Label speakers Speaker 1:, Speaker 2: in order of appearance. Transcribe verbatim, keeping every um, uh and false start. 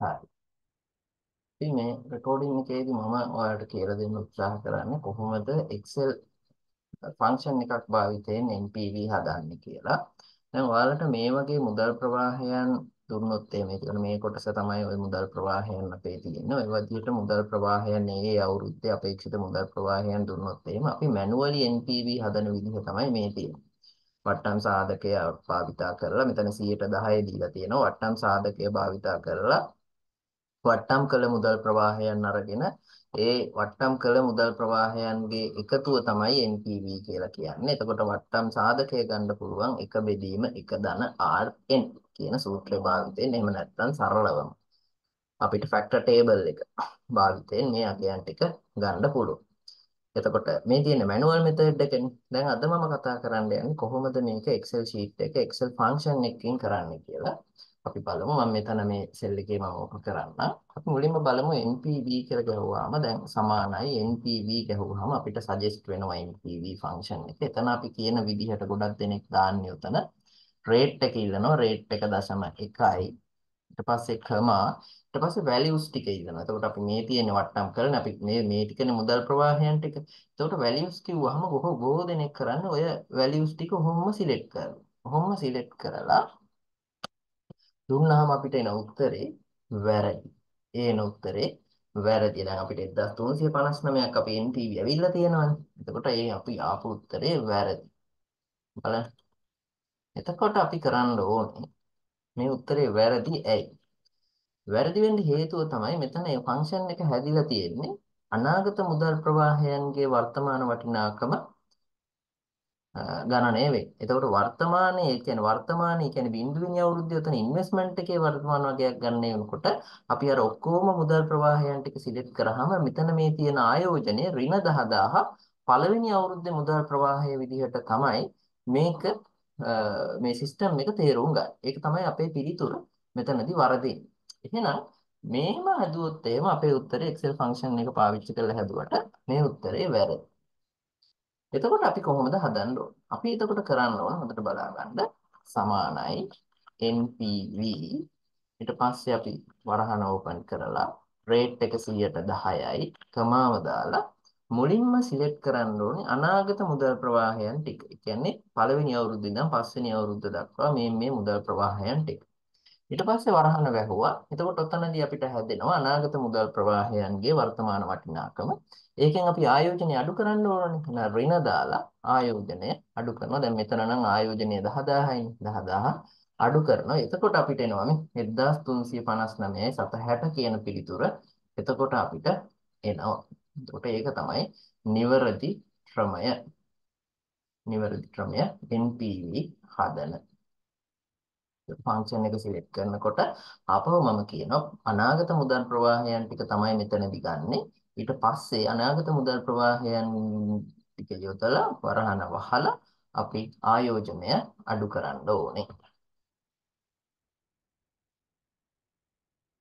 Speaker 1: හරි. ඉතින් මේ රෙකෝඩින් එකේදී මම ඔයාලට කියලා දෙන්න උත්සාහ කරන්නේ කොහොමද Excel ෆන්ක්ෂන් එකක් භාවිතයෙන් N P V හදන්නේ කියලා. දැන් ඔයාලට මේ වගේ මුදල් ප්‍රවාහයන් දුන්නොත් එමේ කියන මේ කොටස තමයි ওই මුදල් ප්‍රවාහයන් අපේ තියෙන්නේ. ඔය විදිහට මුදල් ප්‍රවාහයන් ඒ අවුරුද්දේ අපේක්ෂිත මුදල් ප්‍රවාහයන් දුන්නොත් එහෙම අපි මැනුවලි N P V හදන විදිහ තමයි මේ තියෙන්නේ. වට්ටම් සාධකය භාවිතා කරලා මෙතන සියයට දහය දීලා තියෙනවා. වට්ටම් සාධකය භාවිතා කරලා වට්ටම් කළ මුදල් ප්‍රවාහයන් අරගෙන ඒ වට්ටම් කළ මුදල් ප්‍රවාහයන්ගේ එකතුව තමයි N P V කියලා කියන්නේ. එතකොට වට්ටම් සාධකය ගන්න පුළුවන් එක බෙදීම එක ධන R N කියන සූත්‍රය භාවිතයෙන්. එහෙම නැත්නම් සරලවම අපිට ෆැක්ටර් ටේබල් එක භාවිතයෙන් මේ අගයන් ටික ගන්න පුළුවන්. එතකොට මේ තියෙන මැනුවල් මෙතඩ් එකනේ. දැන් අද මම කතා කරන්න යන්නේ කොහොමද මේක Excel sheet එක Excel function එකකින් කරන්නේ කියලා. අපි බලමු. මම මෙතන මේ සෙල් එකේ මම ඕක කරන්න. අපි මුලින්ම බලමු N P V කියලා ගහුවාම දැන් සමානයි N P V ගහුවාම අපිට සජෙස්ට් වෙනවා N P V function එක. එතන අපි කියන විදිහට ගොඩක් දෙනෙක් දාන්නේ උතන රේට් එක ඉල්ලනවා. රේට් එක දශම එකයි. ඊට පස්සේ කමා ඊට පස්සේ values ටික ඉල්ලනවා. එතකොට අපි මේ තියෙන වට්ටම් කරන අපි මේ මේ ටිකනේ මුදල් ප්‍රවාහයන් ටික. එතකොට values කිව්වහම බොහෝ බොහෝ දෙනෙක් කරන්නේ ඔය values ටික ඔහොම සිලෙක්ට් කරනවා. ඔහොම සිලෙක්ට් කරලා දුන්නාම අපිට එන උත්තරේ වැරදි. එන උත්තරේ වැරදි. දැන් අපිට එක්දාස් තුන්සිය පනස් නවයක් අපේ N P V ඇවිල්ලා තියෙනවානේ. එතකොට ඒ අපි ආපු උත්තරේ වැරදි. බලන්න. එතකොට අපි කරන්න ඕනේ මේ උත්තරේ වැරදි ඇයි? වැරදි වෙන්න හේතුව තමයි මෙතන මේ ෆන්ක්ෂන් එක හැදිලා තියෙන්නේ අනාගත මුදල් ප්‍රවාහයන්ගේ වර්තමාන වටිනාකම ගණනය වේ. එතකොට වර්තමානයේ ඒ කියන්නේ වර්තමානයේ කියන්නේ බිඳුවෙනි අවුරුද්දේ උතන ඉන්වෙස්ට්මන්ට් එකේ වර්තමාන වගයක් ගන්න වෙනකොට අපි අර ඔක්කොම මුදල් ප්‍රවාහයන් ටික සිලෙක්ට් කරාම මෙතන මේ තියෙන ආයෝජනය ඍණ දහදාහ පළවෙනි අවුරුද්දේ මුදල් ප්‍රවාහයේ විදිහට තමයි මේක මේ සිස්ටම් එක තේරුම් ගන්න. ඒක තමයි අපේ පිළිතුර මෙතනදී වරදින්නේ. එහෙනම් මේම හදුවොත් එහෙම අපේ උත්තරේ Excel function එක පාවිච්චි කරලා හැදුවට මේ උත්තරේ වැරදි. එතකොට අපි කොහොමද හදන්න ඕන? අපි එතකොට කරන්න ඕන හොඳට බලා ගන්න. සමානයි N P V ඊට පස්සේ අපි වරහන ඕපන් කරලා රේට් එක සියයට දහයයි කමාව දාලා මුලින්ම සිලෙක්ට් කරන්න ඕනේ අනාගත මුදල් ප්‍රවාහයන් ටික. ඒ කියන්නේ පළවෙනි අවුරුද්දේ ඉඳන් පස්වෙනි අවුරුද්ද දක්වා මේ මේ මුදල් ප්‍රවාහයන් ටික. ඊට පස්සේ වරහන වැහුවා. එතකොට ඔතනදී අපිට හැදෙනවා අනාගත මුදල් ප්‍රවාහයන්ගේ වර්තමාන වටිනාකම. ඒකෙන් අපි ආයෝජනය අඩු කරන්න ඕනනේ. එහෙනම් ඍණ දාලා ආයෝජනය අඩු කරනවා. දැන් මෙතන නම් ආයෝජනය දහදාහයි. දහදාහ අඩු කරනවා. එතකොට අපිට එනවා මේ එක්දාස් තුන්සිය පනස් නවයයි සත හැට කියන පිළිතුර. එතකොට අපිට එනවා. එතකොට ඒක තමයි නිවැරදි ක්‍රමය. නිවැරදි ක්‍රමය N P V හදන ෆන්ක්ෂන් එක සිලෙක්ට් කරනකොට ආපහු මම කියනවා අනාගත මුදල් ප්‍රවාහයන් ටික තමයි මෙතනදී ගන්නෙ. ඊට පස්සේ අනාගත මුදල් ප්‍රවාහයන් ටික යොදලා වරහන වහලා අපි ආයෝජනය අඩු කරන්න ඕනේ.